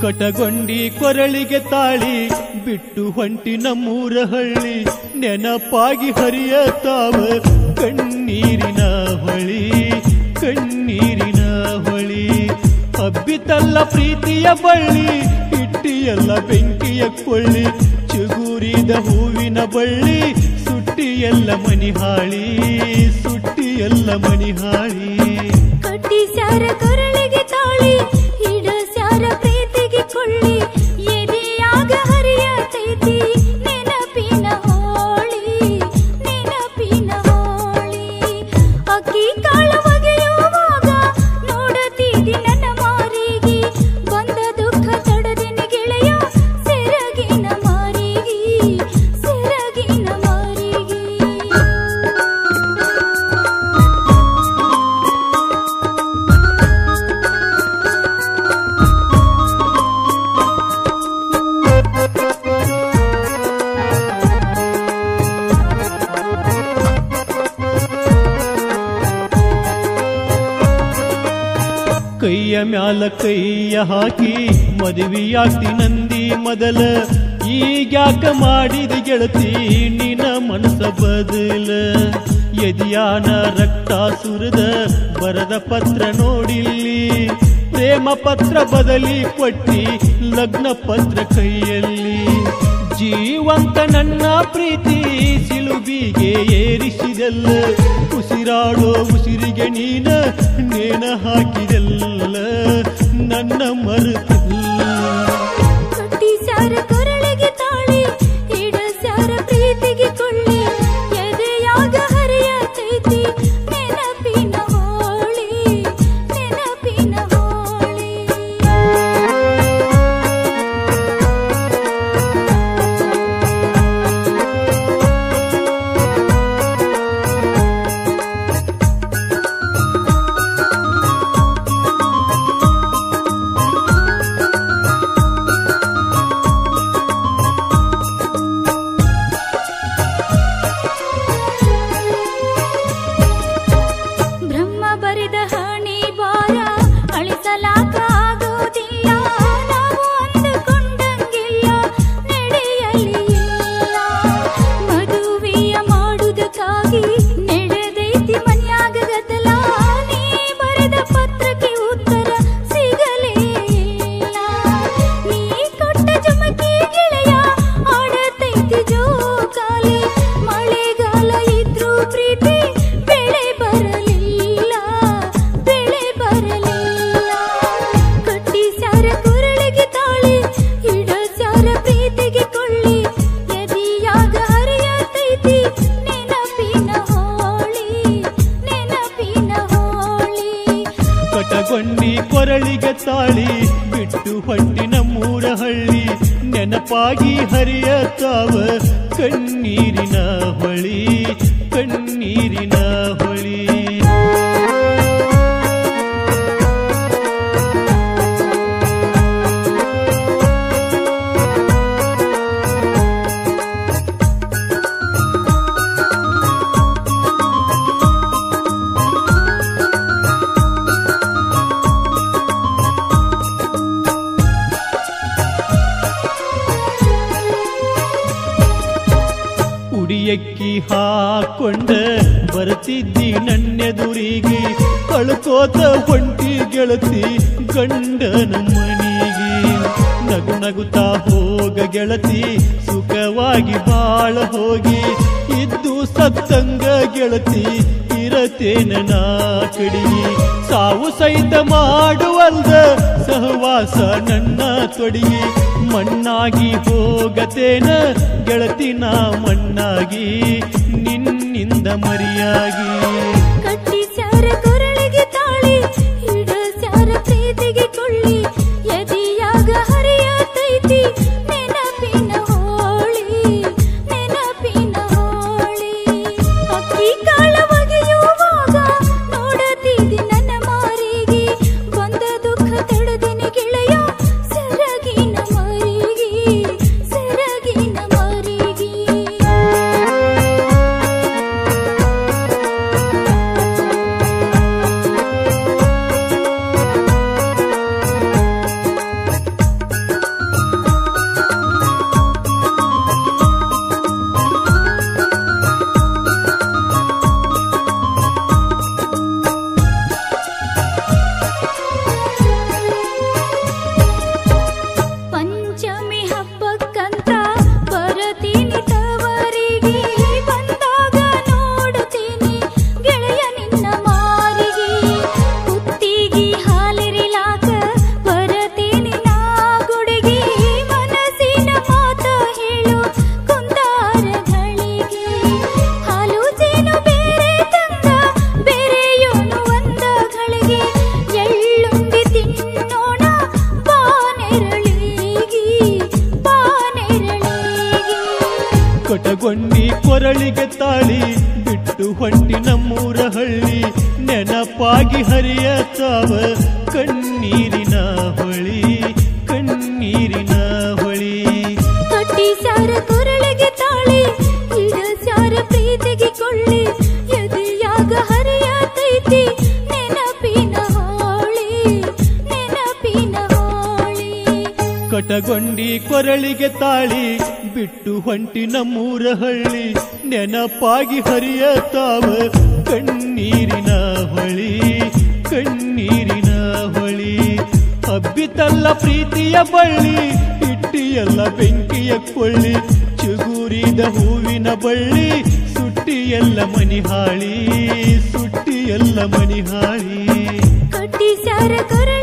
ಕಟಗೊಂಡಿ ಕೊರಳಿಗೆ ತಾಳಿ ಬಿಟ್ಟು ಹೊಂಟಿ ನಮ್ಮೂರ ಹಳ್ಳಿ ನೆನಪಾಗಿ ಹರಿಯತಾವ ಕಣ್ಣೀರಿನ ಹೊಳಿ ಕಣ್ಣೀರಿನ ಹೊಳಿ ಹಬ್ಬಿತಲ್ಲ ಪ್ರೀತಿಯ ಬಳ್ಳಿ ಇಟ್ಟಿಯಲ್ಲ ಬೆಂಕಿಯ ಕೊಳ್ಳಿ ಚಿಗುರಿದ ಹೂವಿನ ಬಳ್ಳಿ ಸುಟ್ಟಿಯಲ್ಲ ಮನಿಹಾಳಿ ಸುಟ್ಟಿಯಲ್ಲ ಮನಿಹಾಳಿ ಕಟ್ಟಿ ಸ್ಯಾರ ಕೊರಳಿಗೆ ತಾಳಿ ಹಿಡ ಸ್ಯಾರ ಪ್ರೀತಿಗೆ ಕೊಳ್ಳಿ ಎದೆಯಾಗ ಹರಿಯತೈತಿ ನೆನಪಿನ ಹೋಳಿ ನೆನಪಿನ ಹೋಳಿ ಅಕ್ಕಿ ಕಾಳ ಒಗೆಯುವಾಗ ನೋಡತೀದಿ ನನ್ನ ಮಾರಿಗೆ ಬಂದ ದುಃಖ ತಡದಿನ ಗೆಳೆಯ ಸೆರಗಿನ ಮಾರಿಗೆ ಸೆರಗಿನ ಮಾರಿಗೆ ಕೈಯ ಮ್ಯಾಲ ಕೈಯ ಹಾಕಿ ಮದುವೆಯಾಗ್ತಿ ನಂದಿ ಮೊದಲ ಈಗ್ಯಾಕ ಮಾಡಿದ ಗೆಳತಿ ನಿನ ಮನಸ ಬದಲ ಎದಿಯಾನ ರಕ್ತ ಸುರದ ಬರದ ಪತ್ರ ನೋಡಿಲ್ಲಿ ಪ್ರೇಮ ಪತ್ರ ಬದಲಿ ಕೊಟ್ಟಿ ಲಗ್ನ ಪತ್ರ ಕೈಯಲ್ಲಿ ಜೀವಂತ ನನ್ನ ಪ್ರೀತಿ ಸಿಲುಬಿಗೆ ಏರಿಸಿದಲ್ಲ ಉಸಿರಾಡೋ ಉಸಿರಿಗೆ ನೀನ ನೇಣ ಹಾಕಿದಲ್ಲ ನನ್ನ ಮರೆತಿಲ್ಲ ಕಟ್ಟಿ ಸ್ಯಾರ ಕೊರಳಿಗೆ ತಾಳಿ ಹಿಡ ಸ್ಯಾರ ಪ್ರೀತಿಗೆ ಕೊಳ್ಳಿ ಎದೆಯಾಗ ಹರಿಯತೈತಿ ನೆನಪಿನ ಹೋಳಿ ನೆನಪಿನ ಹೋಳಿ ಬ್ರಹ್ಮ ಬರೆದ ಹಣಿ ಬಾರ ಅಳಿಸಲಾಗುವುದಿಲ್ಲ ನಾವು ಅಂದುಕೊಂಡಂಗಿಲ್ಲ ನಡೆಯಲಿಲ್ಲ ಮದುವೆಯ ಮಾಡುವುದಕ್ಕಾಗಿ ನಡೆದೈತಿ ಮನ್ಯಾಗ ಗದ್ದಲ ನೀ ಬರೆದ ಪತ್ರಕ್ಕೆ ಉತ್ತರ ಸಿಗಲೇ ಇಲ್ಲ ನೀ ಕೊಟ್ಟ ಜಮಕಿ ಗೆಳೆಯ ಆಡತೈತಿ ಜೋಕಾಲಿ ಮಳೆಗಾಲ ಇದ್ರೂ ಪ್ರೀತಿ ಬೆಳೆ ಬರಲಿಲ್ಲ ಬೆಳೆ ಬರಲಿಲ್ಲ ಕಟ್ಟಿ ಸ್ಯಾರ ಕೊರಳಿಗೆ ತಾಳಿ ಹಿಡ ಸ್ಯಾರ ಪ್ರೀತಿಗೆ ಕೊಳ್ಳಿ ಎದೆಯಾಗ ಹರಿಯತೈತಿ ನೆನಪಿನ ಹೋಳಿ ನೆನಪಿನ ಹೋಳಿ ಕಟಗೊಂಡಿ ಕೊರಳಿಗೆ ತಾಳಿ ಬಿಟ್ಟು ಹೊಂಟಿ ನಮ್ಮೂರ ಹಳ್ಳಿ ನೆನಪಾಗಿ ಹರಿಯತಾವ ಕಣ್ಣೀರಿನ ಹೊಳಿ ಕಣ್ಣೀರಿನ ಹೊಳಿ ಉಡಿಯಕ್ಕಿ ಹಾಕೊಂಡ ಬರ್ತಿದ್ದಿ ನನ್ನೆದುರಿಗೆ ಕಳ್ಕೋತ ಹೊಂಟಿ ಗೆಳತಿ ಗಂಡನ ಮನಿಗೆ ನಗು ನಗುತ್ತಾ ಹೋಗ ಗೆಳತಿ ಸುಖವಾಗಿ ಬಾಳ ಹೋಗಿ ಇದ್ದು ಸತ್ತಂಗ ಗೆಳತಿ ಇರತೇನ ನಾ ಕಡಿಗೆ ಸಾವು ಸಹಿತ ಮಾಡುವಲ್ದ ಸಹವಾಸ ನನ್ನ ತೊಡಿಗೆ ಮಣ್ಣಾಗಿ ಹೋಗತೇನ ಗೆಳತಿ ನಾ ಮಣ್ಣಾಗಿ ನಿನ್ನಿಂದ ಮರಿಯಾಗಿ ಕಟ್ಟಿ ಸ್ಯಾರ ಕೊರಳಿಗೆ ತಾಳಿ ಹಿಡ ಸ್ಯಾರ ಪ್ರೀತಿಗೆ ಕೊಳ್ಳಿ ಎದೆಯಾಗ ಹರಿಯತೈತಿ ನೆನಪಿನ ಹೋಳಿ ನೆನಪಿನ ಹೋಳಿ ಅಕ್ಕಿ ಕಾಳ ಒಗೆಯುವಾಗ ನೋಡತೀದಿ ನನ್ನ ಮಾರಿಗೆ ಬಂದ ದುಃಖ ತಡದಿನ ಗೆಳೆಯ ಸೆರಗಿನ ಮಾರಿಗೆ ಸೆರಗಿನ ಮಾರಿಗೆ ಕೊಟಗೊಂಡಿ ಕೊರಳಿಗೆ ತಾಳಿ ಬಿಟ್ಟು ಹೊಂಟಿ ನಮ್ಮೂರ ಹಳ್ಳಿ ನೆನಪಾಗಿ ಹರಿಯತಾವ ಕಣ್ಣೀರಿನ ಹೊಳಿ ಕಣ್ಣೀರಿನ ಹೊಳಿ ಕಟ್ಟಿ ಸ್ಯಾರ ಕೊರಳಿಗೆ ತಾಳಿ ಇಡಸ್ಯಾರ ಪ್ರೀತಿಗೆ ಕೊಳ್ಳಿ ಎದೆಯಾಗ ಹರಿಯತೈತಿ ನೆನಪಿನ ಹೋಳಿ ನೆನಪಿನ ಹೋಳಿ ಕಟಗೊಂಡಿ ಕೊರಳಿಗೆ ತಾಳಿ ಬಿಟ್ಟು ಹೊಂಟಿ ನಮ್ಮೂರ ಹಳ್ಳಿ ನೆನಪಾಗಿ ಹರಿಯತಾವ ಕಣ್ಣೀರಿನ ಹೊಳಿ ಕಣ್ಣೀರಿನ ಹೊಳಿ ಹಬ್ಬಿತಲ್ಲ ಪ್ರೀತಿಯ ಬಳ್ಳಿ ಇಟ್ಟಿಯಲ್ಲ ಬೆಂಕಿಯ ಕೊಳ್ಳಿ ಚಿಗುರಿದ ಹೂವಿನ ಬಳ್ಳಿ ಸುಟ್ಟಿಯಲ್ಲ ಮನಿಹಾಳಿ ಸುಟ್ಟಿಯಲ್ಲ ಮನಿಹಾಳಿ ಕಟ್ಟಿ ಸ್ಯಾರ ಕೊರಳಿಗೆ